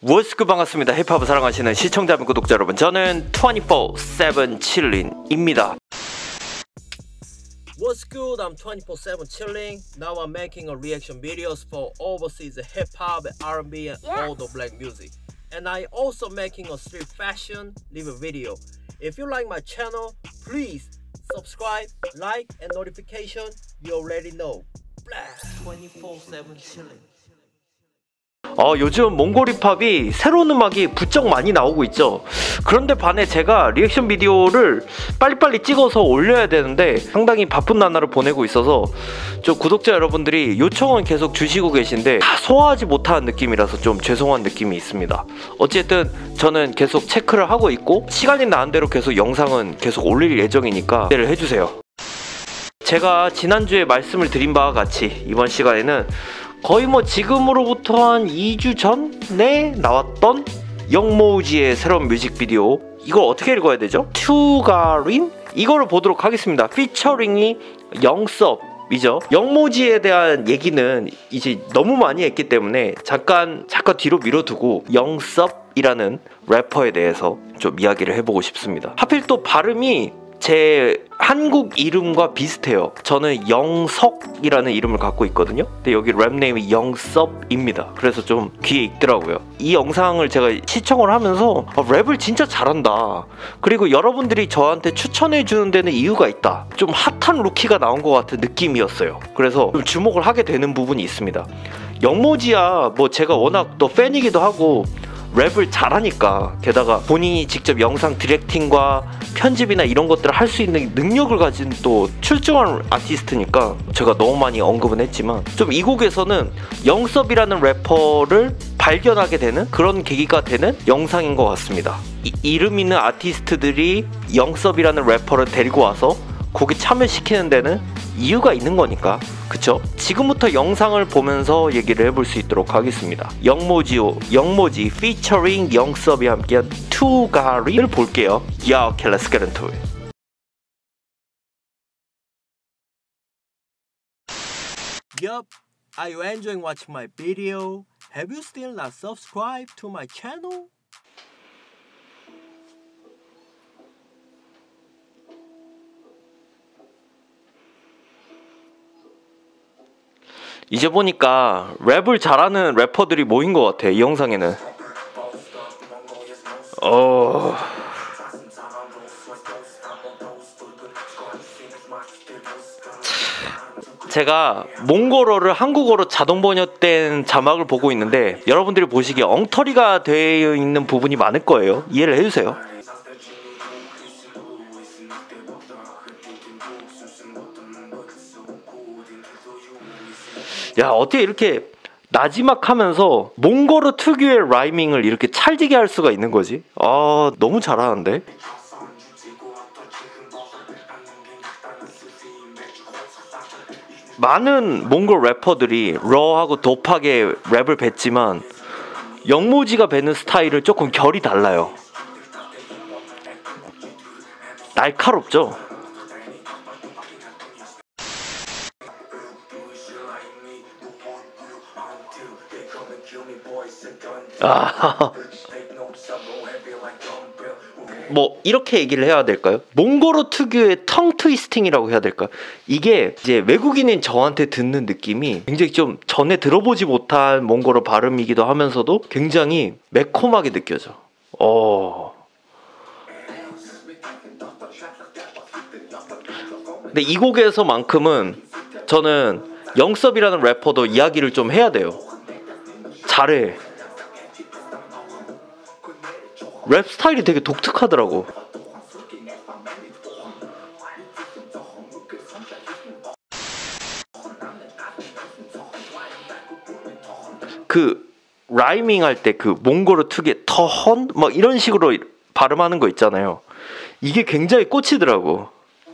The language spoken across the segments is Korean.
워스크 반갑습니다. 힙합을 사랑하시는 시청자 및 구독자 여러분, 저는 24/7 chilling입니다. What's good? I'm 24/7 chilling. Now I'm making a reaction videos for overseas hip hop, R&B, and all the black music. And I also making a street fashion live video. If you like my channel, please subscribe, like, and notification. You already know. 24/7 chilling. 요즘 몽골 힙합이 새로운 음악이 부쩍 많이 나오고 있죠. 그런데 반해 제가 리액션 비디오를 빨리빨리 찍어서 올려야 되는데 상당히 바쁜 나날을 보내고 있어서 좀 구독자 여러분들이 요청은 계속 주시고 계신데 다 소화하지 못하는 느낌이라서 좀 죄송한 느낌이 있습니다. 어쨌든 저는 계속 체크를 하고 있고 시간이 나는 대로 계속 영상은 계속 올릴 예정이니까 기대를 해주세요. 제가 지난주에 말씀을 드린 바와 같이 이번 시간에는 거의 지금으로부터 한 2주 전에 나왔던 영모지의 새로운 뮤직비디오, 이걸 어떻게 읽어야 되죠? 투가린? 이거를 보도록 하겠습니다. 피처링이 영섭이죠. 영모지에 대한 얘기는 이제 너무 많이 했기 때문에 잠깐 뒤로 미뤄두고 영섭이라는 래퍼에 대해서 좀 이야기를 해보고 싶습니다. 하필 또 발음이 제 한국 이름과 비슷해요. 저는 영석이라는 이름을 갖고 있거든요. 근데 여기 랩네임이 영섭입니다. 그래서 좀 귀에 익더라고요. 이 영상을 제가 시청을 하면서 랩을 진짜 잘한다, 그리고 여러분들이 저한테 추천해 주는 데는 이유가 있다, 좀 핫한 루키가 나온 것 같은 느낌이었어요. 그래서 좀 주목을 하게 되는 부분이 있습니다. 영모지야 제가 워낙 또 팬이기도 하고 랩을 잘하니까, 게다가 본인이 직접 영상 디렉팅과 편집이나 이런 것들을 할 수 있는 능력을 가진 또 출중한 아티스트니까 제가 너무 많이 언급은 했지만, 좀 이 곡에서는 영섭이라는 래퍼를 발견하게 되는 그런 계기가 되는 영상인 것 같습니다. 이름 있는 아티스트들이 영섭이라는 래퍼를 데리고 와서 곡에 참여시키는 데는 이유가 있는 거니까, 그쵸? 지금부터 영상을 보면서 얘기를 해볼 수 있도록 하겠습니다. 영모지 피처링 영섭이 함께한 투가리를 볼게요. Yeah, okay, let's get into it. Yup, are you enjoying watching my video? Have you still not subscribed to my channel? 이제 보니까 랩을 잘하는 래퍼들이 모인 것 같아, 이 영상에는. 제가 몽골어를 한국어로 자동 번역된 자막을 보고 있는데 여러분들이 보시기에 엉터리가 되어 있는 부분이 많을 거예요. 이해를 해주세요. 야, 어떻게 이렇게 나지막하면서 몽골어 특유의 라이밍을 이렇게 찰지게 할 수가 있는 거지? 너무 잘하는데? 많은 몽골 래퍼들이 러하고 도프하게 랩을 뱉지만 영모지가 뱉는 스타일은 조금 결이 달라요. 날카롭죠? 이렇게 얘기를 해야 될까요? 몽골어 특유의 텅 트위스팅이라고 해야 될까? 이게 이제 외국인인 저한테 듣는 느낌이 굉장히 좀 전에 들어보지 못한 몽골어 발음이기도 하면서도 굉장히 매콤하게 느껴져. 근데 이 곡에서만큼은 저는 영섭이라는 래퍼도 이야기를 좀 해야 돼요. 잘해. 랩 스타일이 되게 독특하더라고. 그 라이밍 할 때 그 몽골어 특유의 터헌 이런 식으로 발음하는 거 있잖아요. 이게 굉장히 꽂히더라고.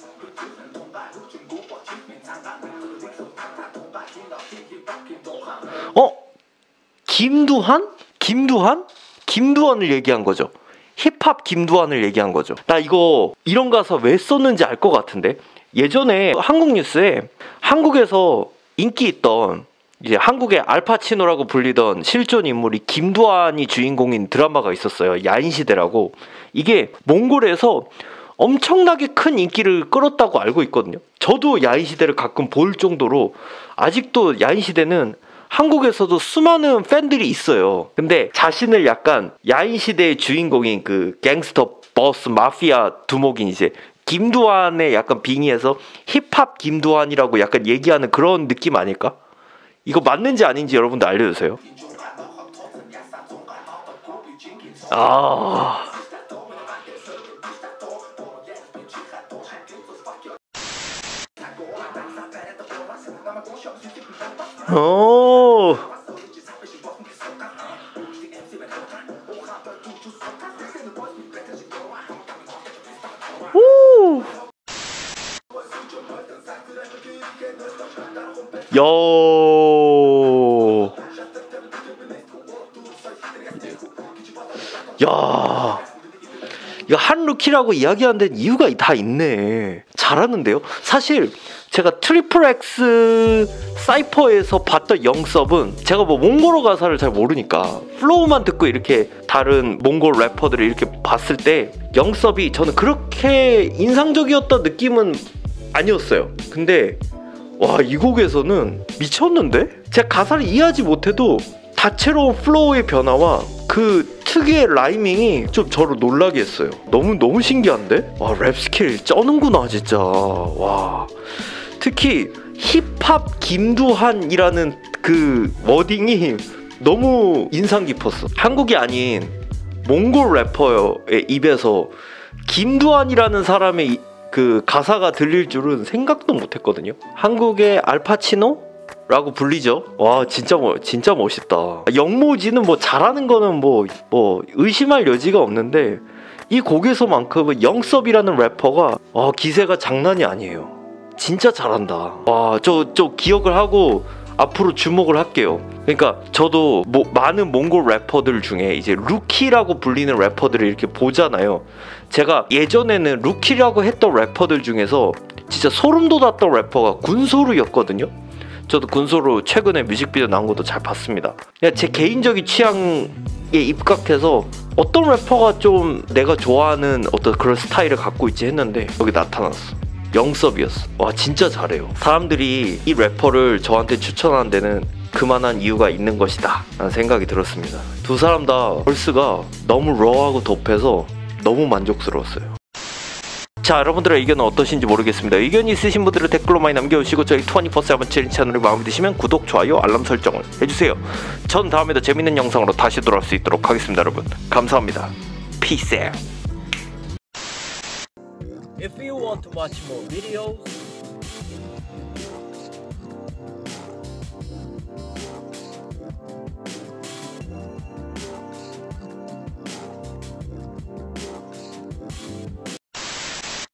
김두한을 얘기한 거죠. 힙합 김두한을 얘기한 거죠. 나 이런 가사 왜 썼는지 알 것 같은데, 예전에 한국 뉴스에 한국에서 인기 있던 이제 한국의 알파치노라고 불리던 실존 인물이 김두한이 주인공인 드라마가 있었어요. 야인시대라고. 이게 몽골에서 엄청나게 큰 인기를 끌었다고 알고 있거든요. 저도 야인시대를 가끔 볼 정도로 아직도 야인시대는 한국에서도 수많은 팬들이 있어요. 근데 자신을 약간 야인시대의 주인공인 그 갱스터 버스 마피아 두목인 이제 김두한의 약간 빙의해서 힙합 김두한이라고 약간 얘기하는 그런 느낌 아닐까? 이거 맞는지 아닌지 여러분들 알려주세요. 아... 오... 오... 야, 이거 한 루키라고 이야기하는 데는 이유가 다 있네. 잘하는데요? 사실 제가 트리플 X 사이퍼에서 봤던 영섭은 제가 뭐 몽골어 가사를 잘 모르니까 플로우만 듣고 이렇게 다른 몽골 래퍼들을 이렇게 봤을 때 영섭이 저는 그렇게 인상적이었던 느낌은 아니었어요. 근데 와, 이 곡에서는 미쳤는데? 제가 가사를 이해하지 못해도 다채로운 플로우의 변화와 그 특유의 라이밍이 좀 저를 놀라게 했어요. 너무 신기한데? 와, 랩 스킬 쩌는구나 진짜. 와, 특히 힙합 김두한이라는 그 워딩이 너무 인상 깊었어. 한국이 아닌 몽골 래퍼의 입에서 김두한이라는 사람의 그 가사가 들릴 줄은 생각도 못했거든요. 한국의 알파치노? 라고 불리죠. 와, 진짜 멋있다. 영모지는 뭐 잘하는 거는 뭐 의심할 여지가 없는데 이 곡에서만큼은 영섭이라는 래퍼가 기세가 장난이 아니에요. 진짜 잘한다. 와, 저 기억을 하고 앞으로 주목을 할게요. 그러니까 저도 많은 몽골 래퍼들 중에 이제 루키라고 불리는 래퍼들을 이렇게 보잖아요. 제가 예전에는 루키라고 했던 래퍼들 중에서 진짜 소름 돋았던 래퍼가 군소루였거든요. 저도 군소루 최근에 뮤직비디오 나온 것도 잘 봤습니다. 그냥 제 개인적인 취향에 입각해서 어떤 래퍼가 좀 내가 좋아하는 어떤 그런 스타일을 갖고 있지 했는데 여기 나타났어. 영섭이었어. 와, 진짜 잘해요. 사람들이 이 래퍼를 저한테 추천하는 데는 그만한 이유가 있는 것이다 라는 생각이 들었습니다. 두 사람 다 벌스가 너무 러하고 도프해서 너무 만족스러웠어요. 자, 여러분들의 의견은 어떠신지 모르겠습니다. 의견이 있으신 분들은 댓글로 많이 남겨주시고 저희 24/7 챌린지 채널이 마음에 드시면 구독, 좋아요, 알람 설정을 해주세요. 전 다음에도 재밌는 영상으로 다시 돌아올 수 있도록 하겠습니다. 여러분 감사합니다. Peace out. If you want to watch more videos,